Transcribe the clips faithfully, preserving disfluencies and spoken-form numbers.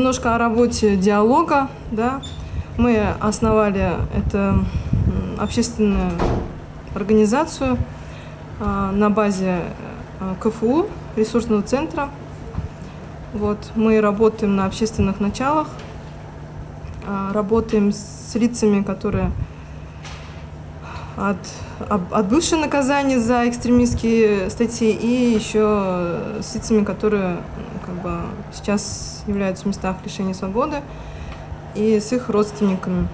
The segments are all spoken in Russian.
немножко о работе диалога. Да. Мы основали эту общественную организацию на базе КФУ, ресурсного центра. Вот. Мы работаем на общественных началах, работаем с лицами, которые от, отбывшие наказания за экстремистские статьи, и еще с лицами, которые как бы, сейчас являются в местах лишения свободы, и с их родственниками.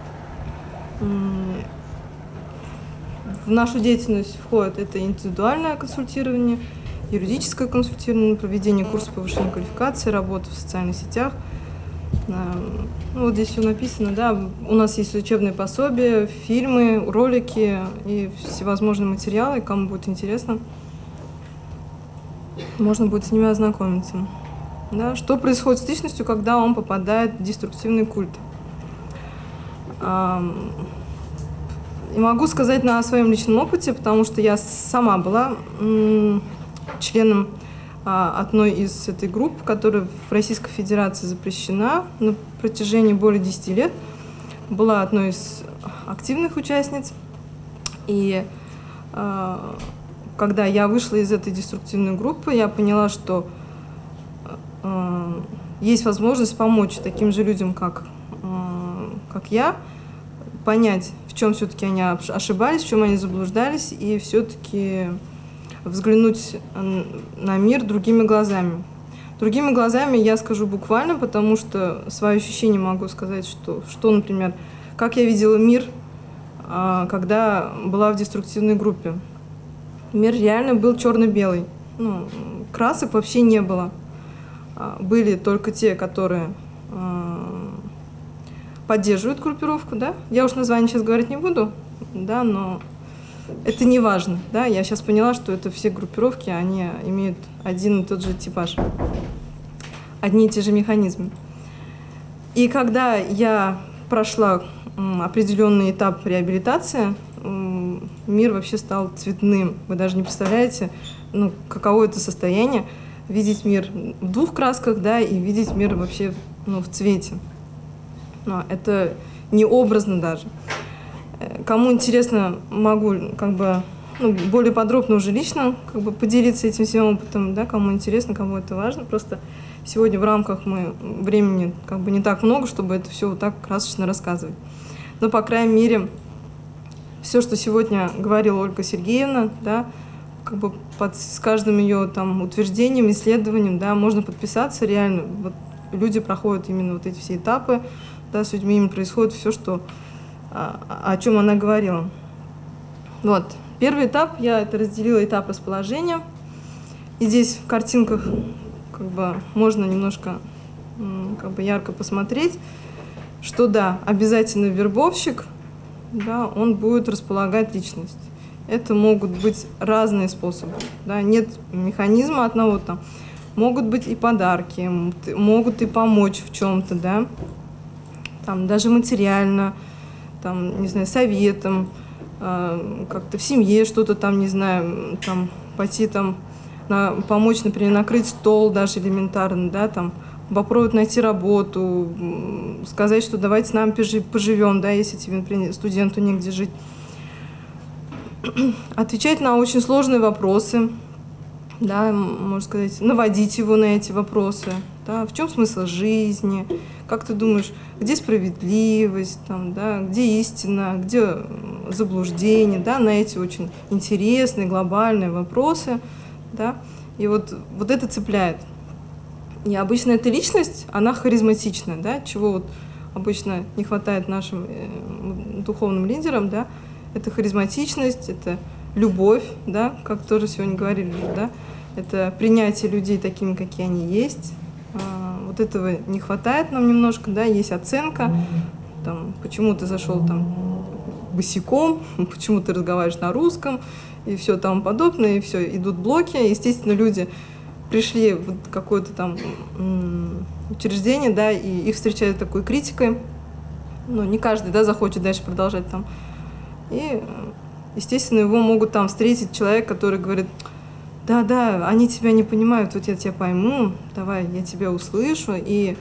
В нашу деятельность входит это индивидуальное консультирование, юридическое консультирование, проведение курсов повышения квалификации, работа в социальных сетях. Ну, вот здесь все написано, да. У нас есть учебные пособия, фильмы, ролики и всевозможные материалы. Кому будет интересно, можно будет с ними ознакомиться. Да. Что происходит с личностью, когда он попадает в деструктивный культ? И могу сказать на своем личном опыте, потому что я сама была членом одной из этой групп, которая в Российской Федерации запрещена на протяжении более десяти лет. Была одной из активных участниц. И э, когда я вышла из этой деструктивной группы, я поняла, что э, есть возможность помочь таким же людям, как, э, как я, понять, в чем все-таки они ошибались, в чем они заблуждались, и все-таки взглянуть на мир другими глазами. Другими глазами я скажу буквально, потому что свои ощущения могу сказать, что, что, например, как я видела мир, когда была в деструктивной группе. Мир реально был черно-белый. Ну, красок вообще не было. Были только те, которые поддерживают группировку, да. Я уж название сейчас говорить не буду, да, но это не важно, да. Я сейчас поняла, что это все группировки, они имеют один и тот же типаж, одни и те же механизмы. И когда я прошла определенный этап реабилитации, мир вообще стал цветным. Вы даже не представляете, ну, каково это состояние видеть мир в двух красках, да, и видеть мир вообще, ну, в цвете. Но это не образно даже. Кому интересно, могу как бы, ну, более подробно уже лично как бы поделиться этим всем опытом, да, кому интересно, кому это важно. Просто сегодня в рамках мы времени как бы не так много, чтобы это все вот так красочно рассказывать. Но, по крайней мере, все, что сегодня говорила Ольга Сергеевна, да, как бы под, с каждым ее там утверждением, исследованием, да, можно подписаться реально. Вот люди проходят именно вот эти все этапы, да, с людьми именно происходит все, что, о, о чем она говорила. Вот. Первый этап, я это разделила, этап расположения. И здесь в картинках как бы можно немножко как бы ярко посмотреть, что да, обязательно вербовщик, да, он будет располагать личность. Это могут быть разные способы, да, нет механизма одного там. Могут быть и подарки, могут и помочь в чем-то, да, там даже материально, там, не знаю, советом, э, как-то в семье что-то там, не знаю, там пойти там, на, помочь, например, накрыть стол даже элементарно, да, там, попробовать найти работу, сказать, что давайте с нами поживем, да, если тебе, например, студенту негде жить. Отвечать на очень сложные вопросы, да, можно сказать, наводить его на эти вопросы, да, в чем смысл жизни, как ты думаешь, где справедливость, там, да, где истина, где заблуждение, да, на эти очень интересные глобальные вопросы, да, и вот, вот это цепляет. И обычно эта личность, она харизматична, да, чего вот обычно не хватает нашим э, духовным лидерам, да, это харизматичность, это любовь, да, как тоже сегодня говорили, да, это принятие людей такими, какие они есть. А, вот этого не хватает нам немножко, да, есть оценка, там, почему ты зашел там босиком, почему ты разговариваешь на русском, и все тому подобное, и все, идут блоки. Естественно, люди пришли в какое-то там учреждение, да, и их встречают такой критикой. Ну, не каждый, да, захочет дальше продолжать там. И, естественно, его могут там встретить человек, который говорит: да, да, они тебя не понимают, вот я тебя пойму, давай, я тебя услышу. И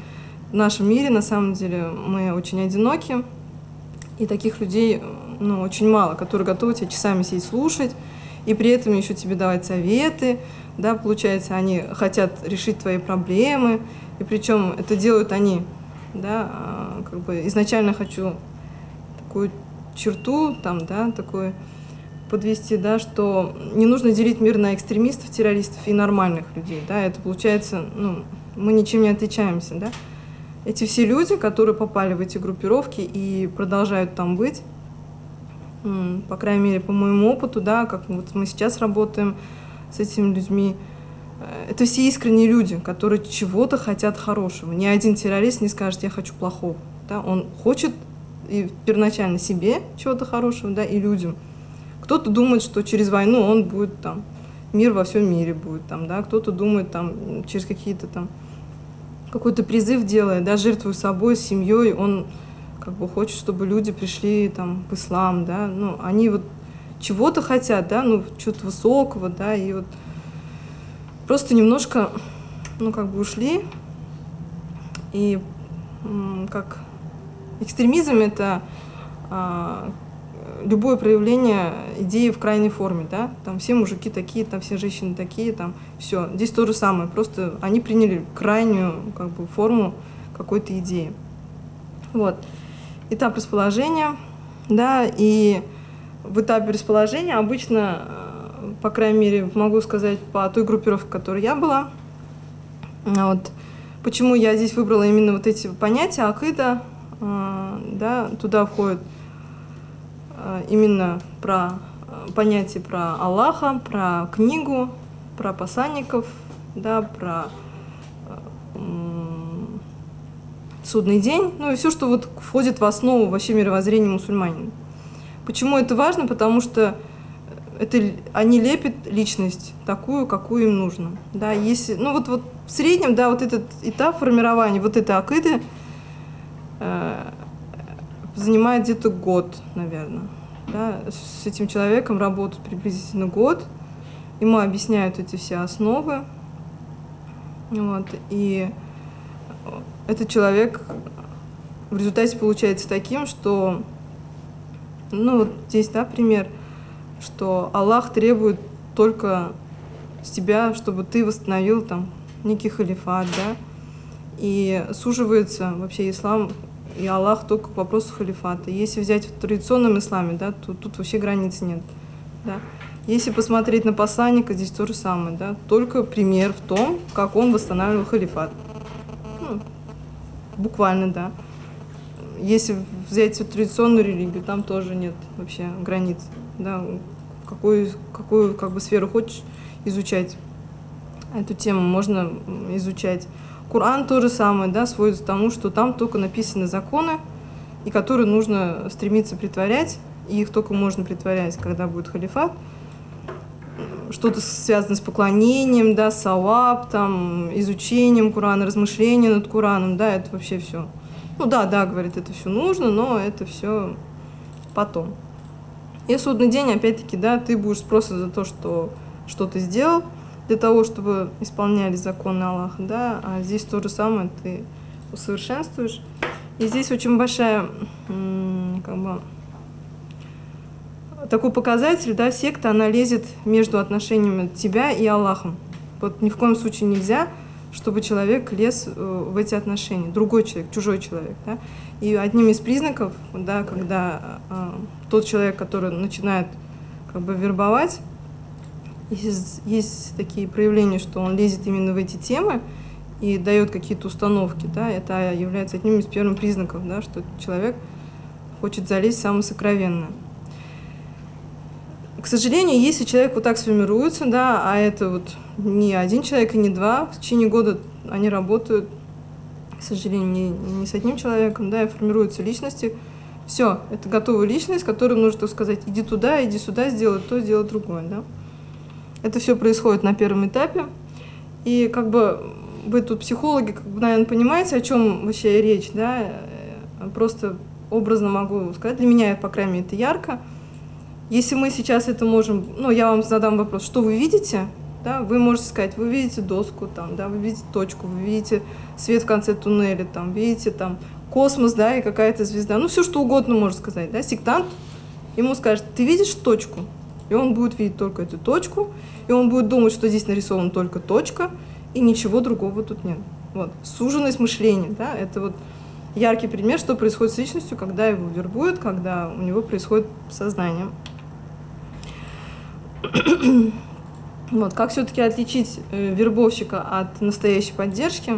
в нашем мире, на самом деле, мы очень одиноки, и таких людей, ну, очень мало, которые готовы тебя часами сидеть слушать, и при этом еще тебе давать советы, да, получается, они хотят решить твои проблемы, и причем это делают они, да, как бы изначально хочу такую черту, там, да, такой подвести, да, что не нужно делить мир на экстремистов, террористов и нормальных людей, да, это получается, ну, мы ничем не отличаемся, да. Эти все люди, которые попали в эти группировки и продолжают там быть, по крайней мере, по моему опыту, да, как вот мы сейчас работаем с этими людьми, это все искренние люди, которые чего-то хотят хорошего. Ни один террорист не скажет: я хочу плохого, да, он хочет и первоначально себе чего-то хорошего, да, и людям. Кто-то думает, что через войну он будет там, мир во всем мире будет там, да, кто-то думает там через какие-то там, какой-то призыв делает, да, жертвуя собой, семьей, он как бы хочет, чтобы люди пришли там в ислам, да, ну, они вот чего-то хотят, да, ну, чего-то высокого, да, и вот просто немножко, ну, как бы ушли, и как экстремизм — это а, любое проявление идеи в крайней форме, да, там все мужики такие, там все женщины такие, там все. Здесь то же самое, просто они приняли крайнюю, как бы, форму какой-то идеи. Вот. Этап расположения, да, и в этапе расположения обычно, по крайней мере, могу сказать по той группировке, в которой я была, вот, почему я здесь выбрала именно вот эти понятия акида, да, туда входит именно про понятие про Аллаха, про книгу, про посланников, да, про м, судный день, ну и все, что вот входит в основу вообще мировоззрения мусульманина. Почему это важно? Потому что это, они лепят личность такую, какую им нужно. Да, если, ну вот, вот в среднем, да, вот этот этап формирования вот этой акиды э, занимает где-то год, наверное. Да, с этим человеком работают приблизительно год, ему объясняют эти все основы, вот, и этот человек в результате получается таким, что, ну вот здесь, да, пример, что Аллах требует только с тебя, чтобы ты восстановил там некий халифат, да, и суживается вообще ислам и Аллах только к вопросу халифата. Если взять в традиционном исламе, да, то тут вообще границ нет. Да. Если посмотреть на посланника, здесь то же самое, да, только пример в том, как он восстанавливал халифат. Ну, буквально, да. Если взять традиционную религию, там тоже нет вообще границ. Да. Какую, какую как бы сферу хочешь изучать, эту тему можно изучать. Коран то же самое, да, сводится к тому, что там только написаны законы, и которые нужно стремиться притворять, и их только можно притворять, когда будет халифат. Что-то связано с поклонением, да, саваб, там, изучением Корана, размышлением над Кораном, да, это вообще все. Ну да, да, говорит, это все нужно, но это все потом. И судный день, опять-таки, да, ты будешь просто за то, что, что ты сделал, для того, чтобы исполнялись законы Аллаха, да, а здесь то же самое ты усовершенствуешь. И здесь очень большая, как бы, такой показатель, да, секта, она лезет между отношениями тебя и Аллахом. Вот ни в коем случае нельзя, чтобы человек лез в эти отношения, другой человек, чужой человек, да. И одним из признаков, да, когда э, тот человек, который начинает как бы вербовать, Есть, есть такие проявления, что он лезет именно в эти темы и дает какие-то установки, да, это является одним из первых признаков, да, что человек хочет залезть в самое сокровенное. К сожалению, если человек вот так сформируется, да, а это вот не один человек и не два, в течение года они работают, к сожалению, не, не с одним человеком, да, и формируются личности. Все, это готовая личность, которой нужно сказать: иди туда, иди сюда, сделай то, сделай другое, да. Это все происходит на первом этапе. И как бы вы тут, психологи, как бы, наверное, понимаете, о чем вообще речь, да? Просто образно могу сказать, для меня, по крайней мере, это ярко. Если мы сейчас это можем, ну, я вам задам вопрос, что вы видите, Да? Вы можете сказать, вы видите доску, там, да, вы видите точку, вы видите свет в конце туннеля, там, видите там, космос, да, и какая-то звезда. Ну, все, что угодно можно сказать. Да? Сектант ему скажет, ты видишь точку? И он будет видеть только эту точку, и он будет думать, что здесь нарисована только точка, и ничего другого тут нет. Вот. Суженность мышления, да, это вот яркий пример, что происходит с личностью, когда его вербуют, когда у него происходит сознание. Вот. Как все-таки отличить э, вербовщика от настоящей поддержки?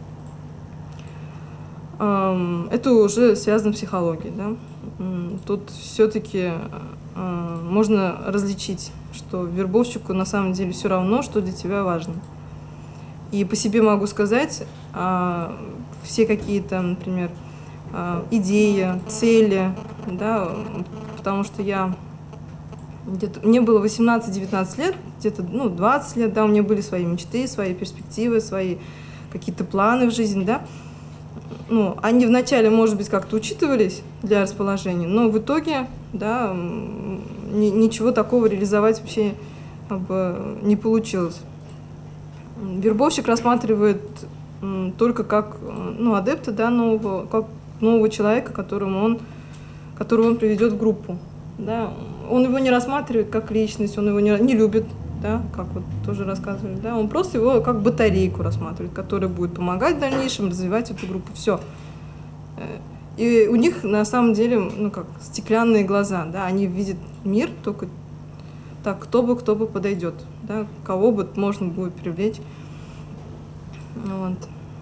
Эм, это уже связано с психологией. Да? Тут все-таки э, можно различить, что вербовщику на самом деле все равно, что для тебя важно. И по себе могу сказать, э, все какие-то, например, э, идеи, цели, да, потому что я где-то, мне было восемнадцать-девятнадцать лет, где-то ну, двадцать лет, да, у меня были свои мечты, свои перспективы, свои какие-то планы в жизни, да. Ну, они вначале, может быть, как-то учитывались для расположения, но в итоге, да, ни, ничего такого реализовать вообще как бы не получилось. Вербовщик рассматривает м, только как ну, адепта, да, нового, как нового человека, которому он, которого он приведет в группу. Да. Он его не рассматривает как личность, он его не, не любит, да, как вот тоже рассказывали, да, он просто его как батарейку рассматривает, которая будет помогать в дальнейшем развивать эту группу. Все. И у них на самом деле, ну как, стеклянные глаза, да, они видят мир только так, кто бы, кто бы подойдет, да, кого бы можно будет привлечь. Вот.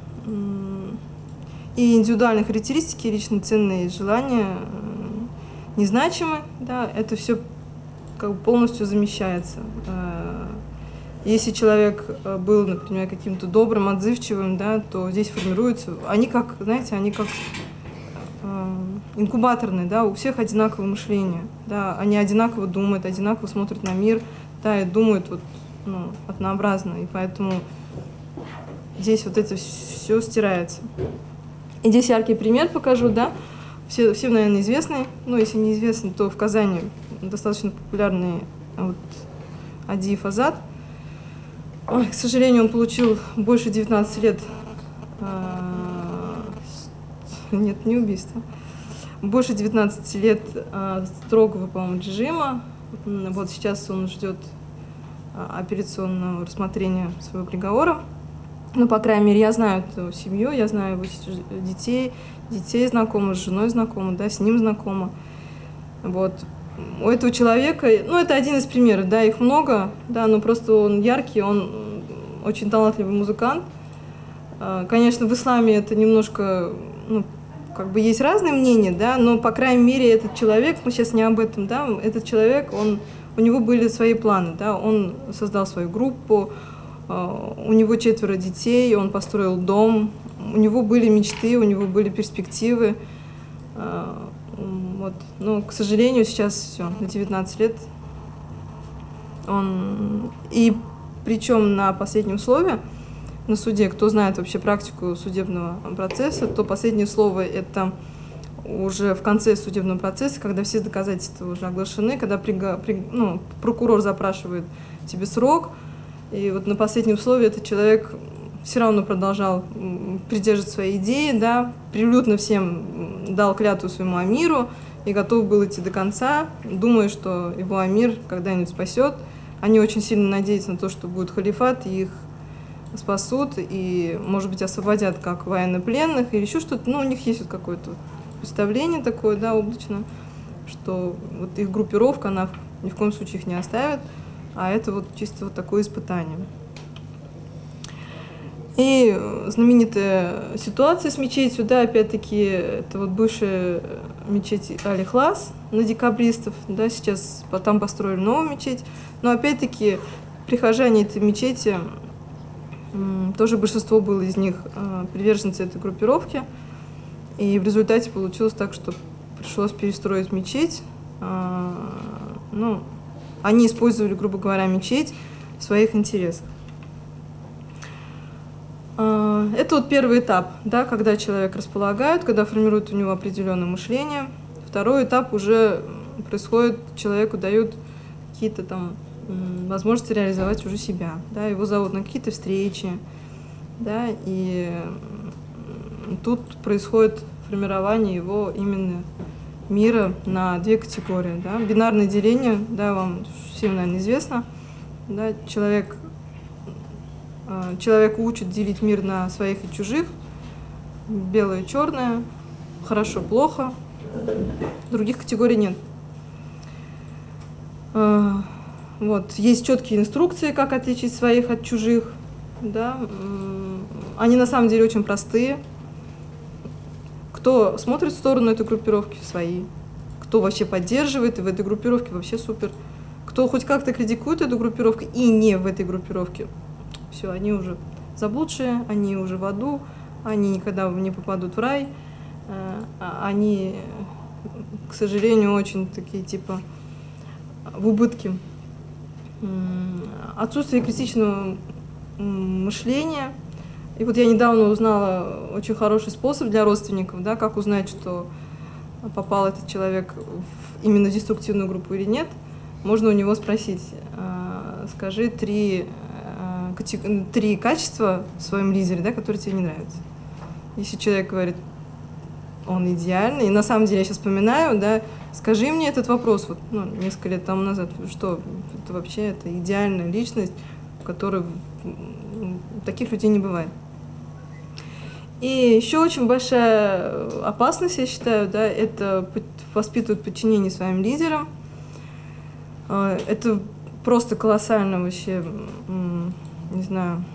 И индивидуальные характеристики, личные ценные желания незначимы, да, это все как бы полностью замещается. Если человек был, например, каким-то добрым, отзывчивым, да, то здесь формируются, они как, знаете, они как э, инкубаторные, да, у всех одинаковое мышление, да, они одинаково думают, одинаково смотрят на мир, да, и думают вот, ну, однообразно, и поэтому здесь вот это все стирается. И здесь яркий пример покажу, да, все, всем, наверное, известный, ну, если неизвестный, то в Казани достаточно популярный вот, Адиев Азат. Ой, к сожалению, он получил больше девятнадцати лет, а, нет, не убийства, больше девятнадцати лет а, строгого, по-моему, режима. Вот сейчас он ждет а, апелляционного рассмотрения своего приговора. Ну, по крайней мере, я знаю эту семью, я знаю его детей, детей знакома, с женой знакома, да, с ним знакома. Вот. У этого человека, ну, это один из примеров, да, их много, да, но просто он яркий, он очень талантливый музыкант. Конечно, в исламе это немножко, ну, как бы есть разные мнения, да, но, по крайней мере, этот человек, мы сейчас не об этом, да, этот человек, он, у него были свои планы, да, он создал свою группу, у него четверо детей, он построил дом, у него были мечты, у него были перспективы. Вот. Но, к сожалению, сейчас все, на девятнадцать лет он... И причем на последнем слове, на суде, кто знает вообще практику судебного процесса, то последнее слово — это уже в конце судебного процесса, когда все доказательства уже оглашены, когда прига... при... ну, прокурор запрашивает тебе срок, и вот на последнем слове этот человек все равно продолжал придерживать свои идеи, да, прилюдно всем дал клятву своему амиру и готов был идти до конца, думая, что его амир когда-нибудь спасет. Они очень сильно надеются на то, что будет халифат, и их спасут, и, может быть, освободят как военнопленных или еще что-то. Ну, у них есть вот какое-то представление такое, да, облачное, что вот их группировка, она ни в коем случае их не оставит, а это вот чисто вот такое испытание. И знаменитая ситуация с мечетью, да, опять-таки, это вот бывшая мечеть Аль-Ихлас на декабристов, да, сейчас там построили новую мечеть, но опять-таки прихожане этой мечети, тоже большинство было из них приверженцы этой группировки, и в результате получилось так, что пришлось перестроить мечеть, ну, они использовали, грубо говоря, мечеть в своих интересах. Это вот первый этап, да, когда человек располагают, когда формируют у него определенное мышление. Второй этап уже происходит, человеку дают какие-то там возможности реализовать уже себя. Да, его зовут на какие-то встречи, да, и тут происходит формирование его именно мира на две категории. Да. Бинарное деление, да, вам всем, наверное, известно. Да, человек, человек учит делить мир на своих и чужих, белое и черное, хорошо, плохо, других категорий нет. Вот. Есть четкие инструкции, как отличить своих от чужих. Да. Они на самом деле очень простые. Кто смотрит в сторону этой группировки, свои. Кто вообще поддерживает, и в этой группировке вообще супер. Кто хоть как-то критикует эту группировку и не в этой группировке, все, они уже заблудшие, они уже в аду, они никогда не попадут в рай. Они, к сожалению, очень такие типа в убытке. Отсутствие критичного мышления. И вот я недавно узнала очень хороший способ для родственников, да, как узнать, что попал этот человек в именно деструктивную группу или нет. Можно у него спросить: скажи три, три качества в своем лидере, да, которые тебе не нравятся. Если человек говорит, он идеальный, и на самом деле я сейчас вспоминаю, да, скажи мне этот вопрос, вот, ну, несколько лет тому назад, что это вообще это идеальная личность, у которой таких людей не бывает. И еще очень большая опасность, я считаю, да, это воспитывать подчинение своим лидерам. Это просто колоссально вообще, не знаю,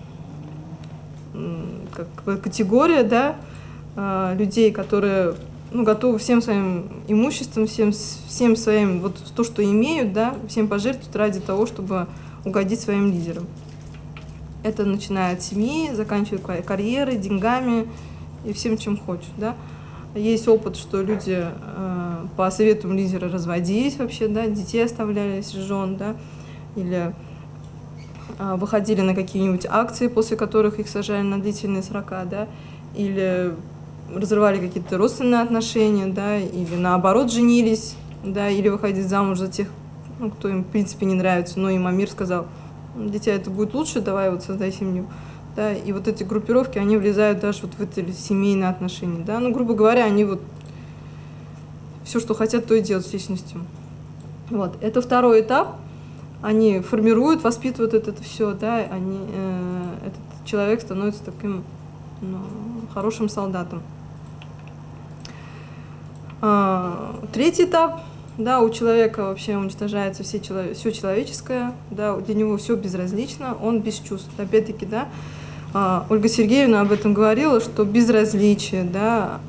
как категория, да, людей, которые, ну, готовы всем своим имуществом, всем, всем своим, вот то, что имеют, да, всем пожертвовать ради того, чтобы угодить своим лидерам. Это начиная от семьи, заканчивая карьерой, деньгами и всем, чем хочешь, да. Есть опыт, что люди э, по советам лидера разводились вообще, да, детей оставляли, жен, да, или э, выходили на какие-нибудь акции, после которых их сажали на длительные срока, да, или разрывали какие-то родственные отношения, да, или наоборот женились, да, или выходить замуж за тех, ну, кто им в принципе не нравится, но им Амир сказал: дитя, это будет лучше, давай вот создай семью. Да, и вот эти группировки, они влезают даже вот в эти семейные отношения. Да? Ну, грубо говоря, они вот все, что хотят, то и делают с личностью. Вот. Это второй этап. Они формируют, воспитывают это, это все. Да? Они, э, этот человек становится таким, ну, хорошим солдатом. А, третий этап. Да, у человека вообще уничтожается все, все человеческое, да, для него все безразлично, он без чувств. Опять-таки, да, Ольга Сергеевна об этом говорила, что безразличие, да,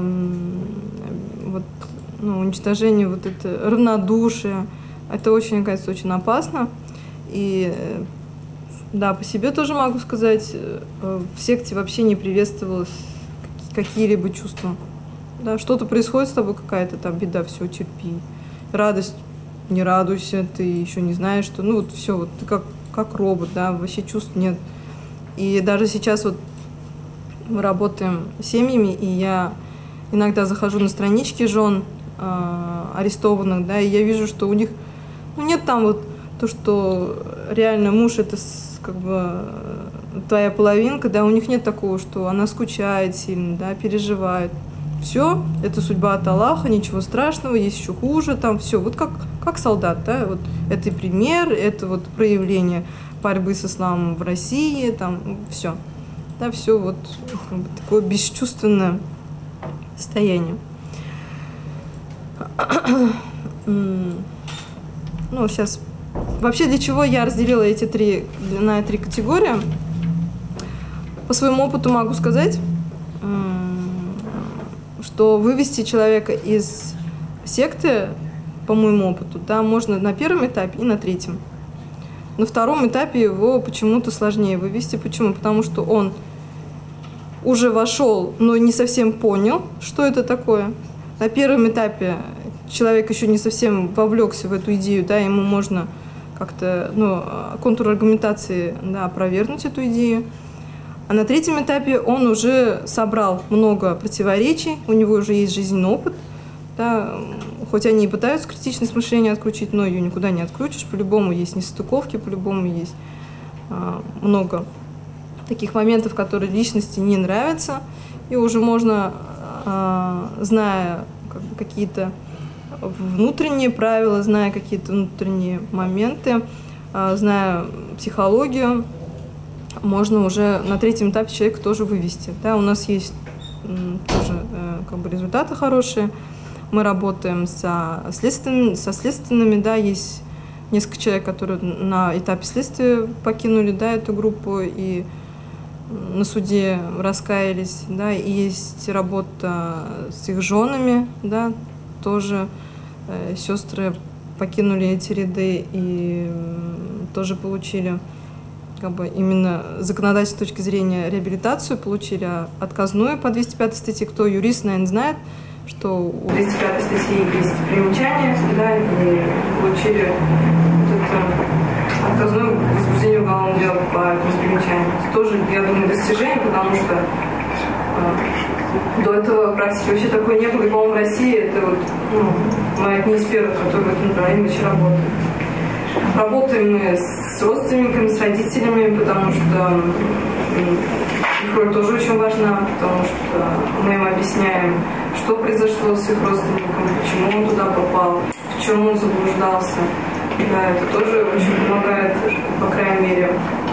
вот, ну, уничтожение, вот это равнодушие, это очень, мне кажется, очень опасно. И да, по себе тоже могу сказать, в секте вообще не приветствовалось какие-либо чувства. Да, что-то происходит с тобой, какая-то там беда, все, терпи. Радость, не радуйся, ты еще не знаешь, что, ну вот все, вот ты как, как робот, да, вообще чувств нет. И даже сейчас вот мы работаем с семьями, и я иногда захожу на странички жен э, арестованных, да, и я вижу, что у них, ну, нет там вот то, что реально муж это как бы твоя половинка, да, у них нет такого, что она скучает сильно, да, переживает. Все, это судьба от Аллаха, ничего страшного, есть еще хуже, там все, вот как, как солдат, да, вот это пример, это вот проявление борьбы с исламом в России, там все, да, все вот как бы такое бесчувственное состояние. Ну, сейчас, вообще для чего я разделила эти три, на три категории, по своему опыту могу сказать, что вывести человека из секты, по моему опыту, да, можно на первом этапе и на третьем. На втором этапе его почему-то сложнее вывести. Почему? Потому что он уже вошел, но не совсем понял, что это такое. На первом этапе человек еще не совсем вовлекся в эту идею, да, ему можно как-то, ну, контур аргументации, да, опровергнуть эту идею. А на третьем этапе он уже собрал много противоречий, у него уже есть жизненный опыт, да, хоть они и пытаются критичность мышления открутить, но ее никуда не открутишь. По-любому есть нестыковки, по-любому есть а, много таких моментов, которые личности не нравятся. И уже можно, а, зная как бы, какие-то внутренние правила, зная какие-то внутренние моменты, а, зная психологию, можно уже на третьем этапе человека тоже вывести. Да, у нас есть м, тоже э, как бы результаты хорошие. Мы работаем со следственными, со следственными, да, есть несколько человек, которые на этапе следствия покинули, да, эту группу и на суде раскаялись, да, и есть работа с их женами, да, тоже э, сестры покинули эти ряды и э, тоже получили как бы именно законодательной точки зрения реабилитацию, получили отказную по двести пятой статье. Кто юрист, наверное, знает, что у двести пятой статьи есть примечания, да, и получили вот это отказную возбуждение уголовного дела по этому примечанию. Это тоже, я думаю, достижение, потому что э, до этого практики вообще такой не было. И, по-моему, в России это вот, ну, мы одни из первых, которые в этом направлении вообще работают. Работаем мы с родственниками, с родителями, потому что их роль тоже очень важна, потому что мы им объясняем, что произошло с их родственником, почему он туда попал, в чем он заблуждался. Да, это тоже очень помогает, по крайней мере,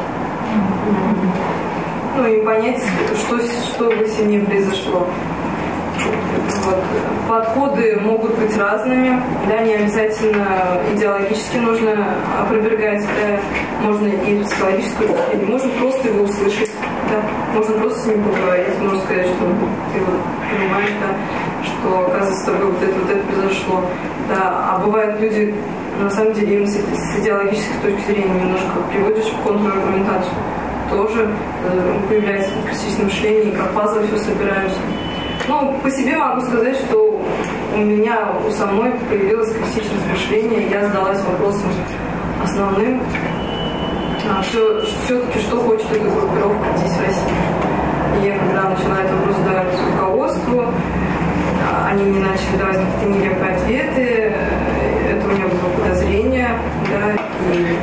ну, и понять, что, что в их семье произошло. Вот. Подходы могут быть разными, да, не обязательно идеологически нужно опровергать, да, можно и психологическую, можно просто его услышать, да, можно просто с ним поговорить, можно сказать, что ты вот понимаешь, да, что, оказывается, с тобой вот это, вот это произошло. Да. А бывают люди, на самом деле, им с, с идеологической точки зрения немножко приводишь в контраргументацию. Тоже э, появляется критичное мышление, и как пазл все собираемся. Ну, по себе могу сказать, что у меня, у самой появилось критичное мышление, я задалась вопросом основным, а, все, все-таки что хочет эта группировка здесь в России. И я когда начала этот вопрос задавать руководству, они мне начали давать какие-то нелепые ответы, это у меня было подозрение, да, и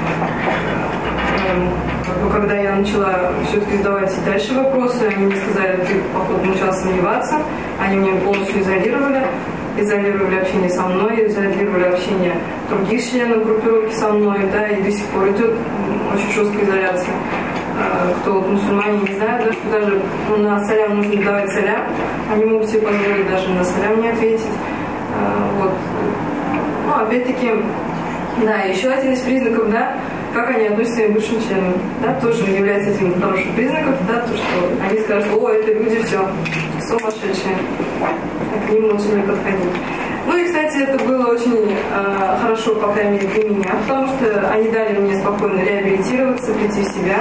но когда я начала все-таки задавать и дальше вопросы, они мне сказали, ты, походу, начала сомневаться, они меня полностью изолировали, изолировали общение со мной, изолировали общение других членов группировки со мной, да, и до сих пор идет очень жесткая изоляция. Кто вот мусульмане не знают, да, что даже ну, на салям нужно давать салям, они могут себе позволить даже на салям не ответить. Вот. Ну, опять-таки, да, еще один из признаков, да, как они относятся к своим бывшим членам, да, тоже является одним из хороших признаков, да, то, что они скажут, о, это люди все сумасшедшие, а к ним лучше не подходить. Ну и, кстати, это было очень э, хорошо, по крайней мере, для меня, потому что они дали мне спокойно реабилитироваться, прийти в себя,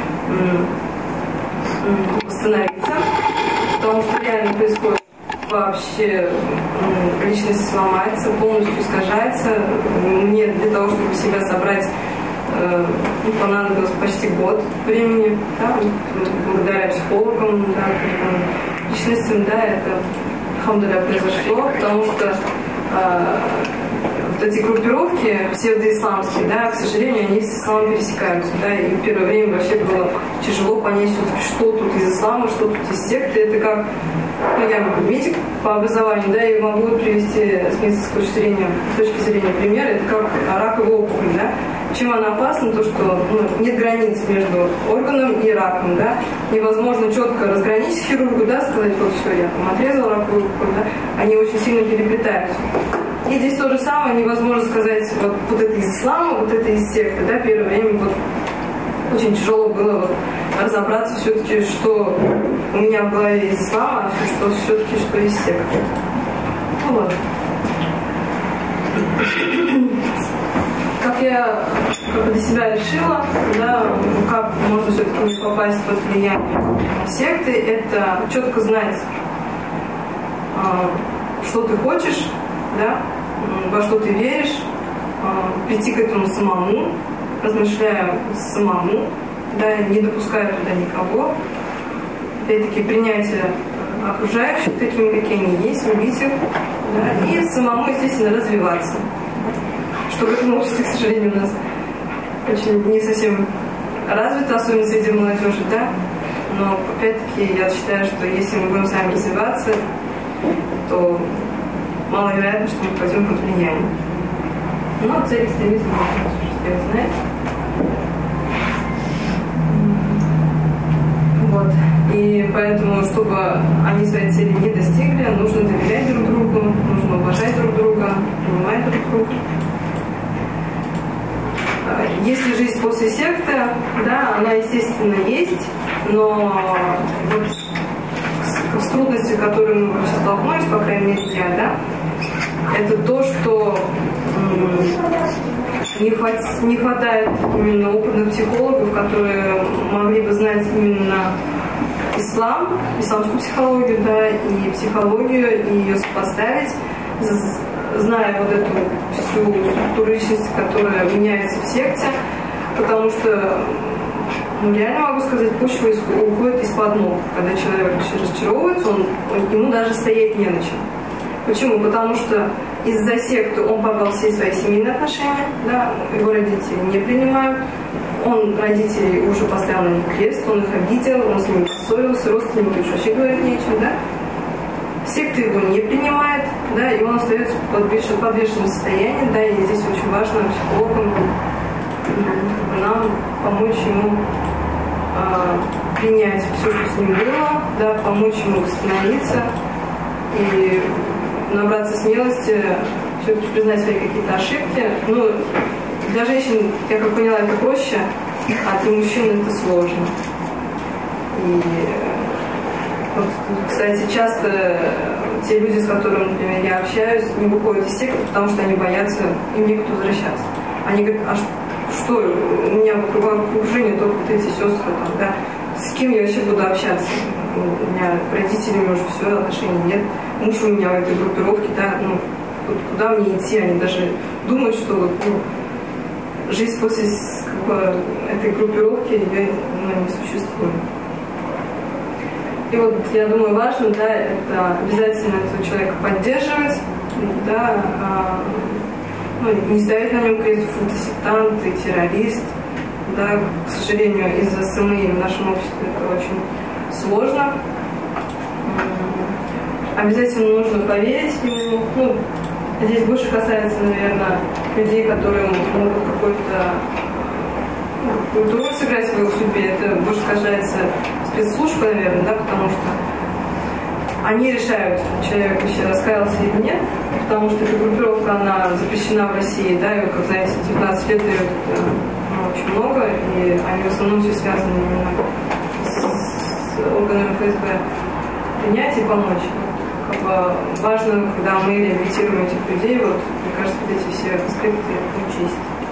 восстановиться, потому что реально происходит вообще личность сломается, полностью искажается. Мне для того, чтобы себя собрать, ну, понадобилось почти год времени, да, благодаря психологам, да, личностям, да, это, алхамдулилля, произошло, потому что э, вот эти группировки псевдоисламские, да, к сожалению, они с исламом пересекаются, да, и в первое время вообще было тяжело понять, что тут из ислама, что тут из секты. Это как, ну, я медик по образованию, да, и могу привести с медицинской точки зрения, с точки зрения примера, это как раковая опухоль, да. Чем она опасна, то что ну, нет границ между органом и раком, да. Невозможно четко разграничить хирургу, да, сказать, вот все, я там отрезал раковую опухоль, да. Они очень сильно переплетаются. И здесь то же самое, невозможно сказать, вот, вот это из ислама, вот это из секты, да, первое время вот очень тяжело было вот, разобраться все-таки, что у меня в голове из ислама, а что все-таки что из секты. Ну вот. Как я как бы для себя решила, да, как можно все-таки не попасть под влияние секты, это четко знать, что ты хочешь, да, во что ты веришь, прийти к этому самому, размышляя самому, да, не допуская туда никого. Опять-таки принятие окружающих такими, какие они есть, любить их, да, и самому, естественно, развиваться. Что в этом обществе, к сожалению, у нас очень не совсем развито, особенно среди молодежи, да. Но, опять-таки, я считаю, что если мы будем сами развиваться, то маловероятно, что мы пойдем под влиянием. Но цель экстремизма, вы знаете. Вот. И поэтому, чтобы они своей цели не достигли, нужно доверять друг другу, нужно уважать друг друга, понимать друг друга. Если жизнь после секты, да, она, естественно, есть, но вот с трудностью, с которой мы сейчас столкнулись, по крайней мере, я, да, это то, что не, хват, не хватает именно опытных психологов, которые могли бы знать именно ислам, исламскую психологию, да, и психологию, и ее сопоставить, зная вот эту всю структуру личности, которая меняется в секте, потому что, ну, реально могу сказать, почва уходит из-под ног. Когда человек разочаровывается, он, он, ему даже стоять не на чем. Почему? Потому что из-за секты он порвал все свои семейные отношения, да, его родители не принимают, он родителей уже поставил на них крест, он их обидел, он с ними поссорился, родственники уж вообще говорить нечем, да. Секта его не принимает, да, и он остается в подвешенном состоянии, да, и здесь очень важно психологам нам помочь ему э, принять все, что с ним было, да, помочь ему восстановиться и набраться смелости, все-таки признать свои какие-то ошибки. Ну, для женщин, я как поняла, это проще, а для мужчин это сложно. И вот, кстати, часто те люди, с которыми, например, я общаюсь, не выходят из секты, потому что они боятся им некуда возвращаться. Они говорят, а что, у меня в окружении только вот эти сестры, там, да, с кем я вообще буду общаться? У меня родителями уже все, отношений нет, муж у меня в этой группировке, да, ну, вот куда мне идти? Они даже думают, что вот, ну, жизнь после как бы, этой группировки ее, ну, не существует. И вот, я думаю, важно, да, это обязательно этого человека поддерживать, да, а, ну, не ставить на нем крест, фу, ты сектант, ты террорист, да, к сожалению, из-за СМИ в нашем обществе это очень сложно. Обязательно нужно поверить ему, ну, здесь больше касается, наверное, людей, которые могут какой-то какую-то роль сыграть в его судьбе, это больше касается спецслужб, наверное, да, потому что они решают, человек вообще раскаялся или нет, потому что эта группировка, она запрещена в России, да, и, как знаете, девятнадцать лет дает ну, очень много, и они в основном все связаны именно с, с органами эф эс бэ. Принять и помочь. Как бы важно, когда мы реабилитируем этих людей, вот, мне кажется, вот эти все аспекты учесть.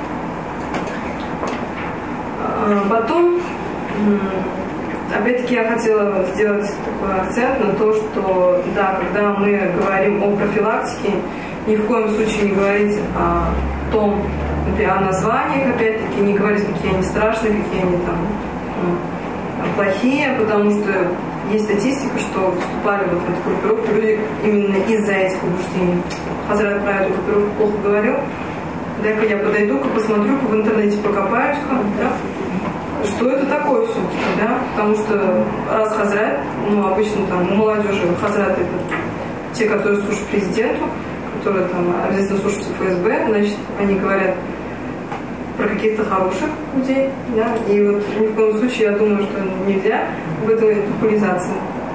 Потом, опять-таки, я хотела сделать такой акцент на то, что, да, когда мы говорим о профилактике, ни в коем случае не говорить о том, например, о названиях, опять-таки, не говорить, какие они страшные, какие они там ну, плохие, потому что есть статистика, что вступали вот в эту группировку люди именно из-за этих убеждений. Хазрат про эту группировку плохо говорил. Дай-ка я подойду-ка, посмотрю-ка в интернете, покопаюсь-ка, да? Что это такое все-таки, да? Потому что раз хазрат, ну, обычно там у молодежи хазрат это те, которые служат президенту, которые там обязательно служат эф эс бэ, значит, они говорят про каких-то хороших людей, да? И вот ни в коем случае я думаю, что нельзя в этом популяризации.